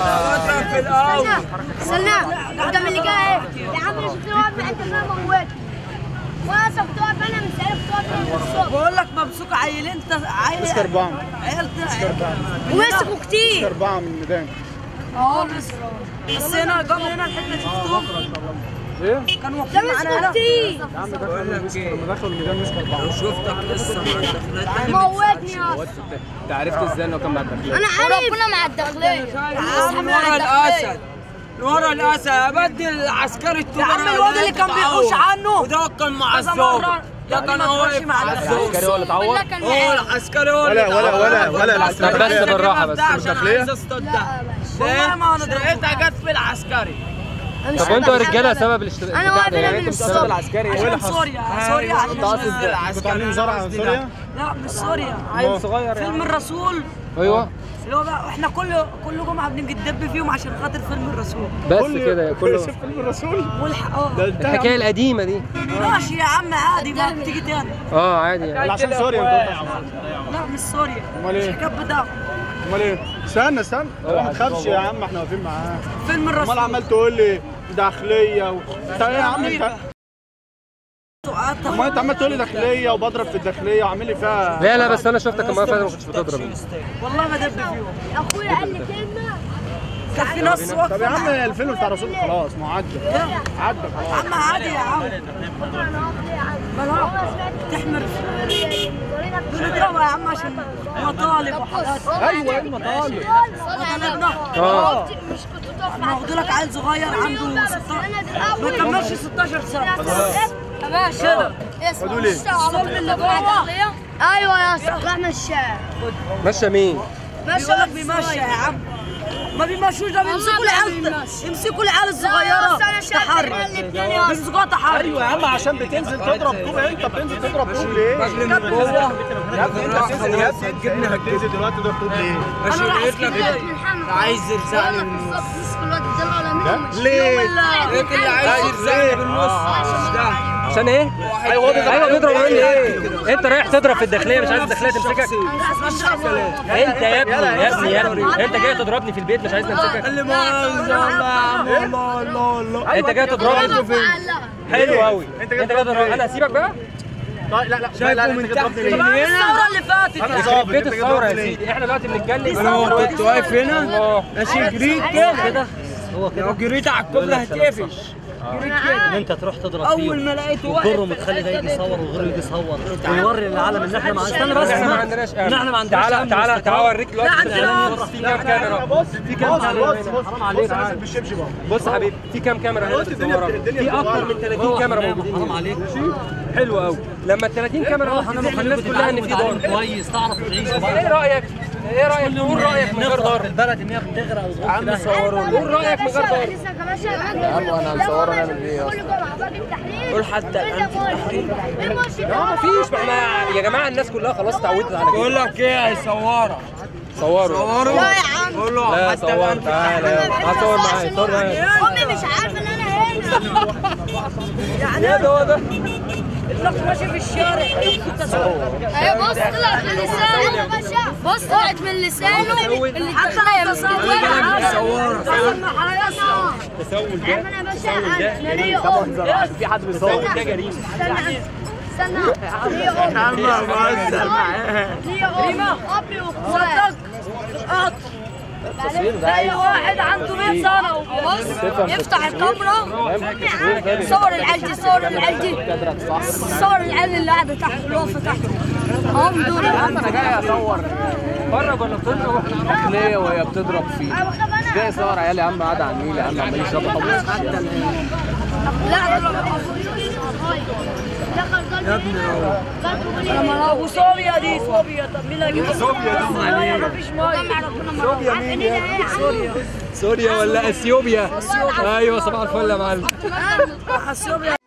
في الاول استنى قدام اللي جاي يا عم شفت واقف انت ما موتني وانا كنت واقف انا من ساعه كنت واقف من الصبح بقول لك ممسوك عيلين عيل مسك 4 عيال ومسكوا كتير 4 من الميدان. بس هنا قبل هنا الحته شفتهم ايه؟ كانوا واقفين معانا هنا كتير يا عم لما دخلوا الميدان مسك 4. شفتك لسه مع الداخلات موتني يا اسطى. انت عرفت ازاي انه كان مع الداخليه؟ انا عارف ربنا مع الداخليه يا عم ورا الاسد ورا الاسد ابدل العسكري يا عم الواد اللي كان بيحوش عنه وده كان مع الظابط ده كان واقف مع العسكري هو اللي اتعور؟ هو العسكري هو اللي ولا العسكري بس بالراحه بس الداخليه؟ والله ما انا ضربتها جت في العسكري. طب وانتوا يا رجاله سبب الاشتباك انا واقف هنا من السبب الصبح العسكري ايه عشان سوريا عشان العسكري كنتوا عاملين مزارعه عن سوريا؟ لا مش سوريا عيل صغير فيلم الرسول ايوه اللي هو بقى احنا كل جمعه بنيجي ندب فيهم عشان خاطر فيلم الرسول بس كده كله شوف فيلم الرسول الحكايه القديمه دي ماشي يا عم عادي ما بتيجي تاني عادي يعني عشان سوريا انت لا مش سوريا امال ايه؟ كاب ده امال ايه؟ استنى ما تخافش يا عم احنا واقفين معاه. فيلم الرسول امال عمال تقول لي داخليه انت ايه يا عم انت؟ امال انت عمال تقول لي داخليه وبضرب في الداخليه وعامل لي فيها لا بس انا شفتك لما ما كنتش بتضرب والله ما دب فيهم اخويا قال لي كلمه كان في ناس واقفه. طب يا عم الفيلم بتاع الرسول خلاص ما هو عدى خلاص. يا عم عادي يا عم تحمر بنضربها يا عم عشان مطالب وحاجات. ايوه المطالب مطالبنا مش كنت تقف انا واخد لك عيل صغير عنده 16 ما كملش 16 سنه يا باشا خدوا لي الظلم اللي جوه ايوه يا اسطى راح مشاه ماشيه مين؟ بيقول لك بيمشي يا عم ما بيمشوش ده يمسكوا العيال الصغيره تحرك بيمسكوها تحرك. ايوه يا عم عشان بتنزل تضرب طوب. انت بتنزل تضرب طوب ليه؟ يا ابني انت جبنا هتنزل دلوقتي تضرب طوب ليه؟ عشان لقيت لك عايز يرزقني ليه؟ لقيت اللي عايز يرزقني بالنص عشان ايه؟ ايوه بيضرب مني ايه؟ انت رايح تضرب في الداخليه مش عايز الداخليه تمسكك؟ انت يا ابني انت جاي تضربني في البيت مش عايز تمسكك؟ اللي ما الله انت جاي تضربني فين؟ حلو قوي انت جاي تضربني انا هسيبك بقى؟ طيب لا شايفه من تحت الثوره اللي فاتت بيت الثوره يا سيدي احنا دلوقتي بنتكلم انا كنت واقف هنا ماشي جريت كده لو جريت على الكوبري هتقفش ان انت تروح تضرب فيه اول ما لقيته واقف وتضره متخلي ده يجي يصور وغيره يجي يصور ونوري للعالم ان احنا استنى بس احنا ما عندناش احنا ما عندناش تعالى اوريك دلوقتي في كام كاميرا في كام كاميرا حرام عليك بص يا حبيبي في كام كاميرا هنا في اكتر من 30 كاميرا موجودين حرام عليك حلو قوي لما ال 30 كاميرا تفهم الناس كلها ان في ضرب كويس تعرف تعيش ايه رايك قول رايك من غير ضرب البلد ان هي بتغرق وتغرق عم صوروا قول رايك من غير ضرب يا عم انا هنصور نعمل ايه قول حتى الان في التحرير لا مفيش يا جماعه الناس كلها خلاص اتعودت على كده بقول لك ايه هيصورك صوروا لا يا عم قول له لا حتى صور تعالى هصور معايا صور معايا امي مش عارفه ان انا هنا يعني هو ده الناس ماشي في الشارع ايوه بص طلعت من لسانه بص طلعت من لسانه اللي حتى لا يصورك تسول ده انا باشا انا ليا في حد بيصور ده جريمه استنى ليا ام ليا ام ابي واخوات اي واحد عنده 100 سنه بص يفتح الكاميرا صور العيال دي صور العيال دي صور العيال اللي قاعده تحت اللي واقفه تحت هم دول انا جاي اصور بره ولا بتضرب ليه وهي بتضرب فيه؟ مش جاي يصور عيال يا عم قاعد على النيل يا عم عمال يشرب حبوب لا ابو صوبيا دي صوبيا طب مين اللي هيجيب صوبيا دي مفيش ميه صوبيا مين يا سوريا ولا اثيوبيا ايوه صباح الفل يا معلم صوبيا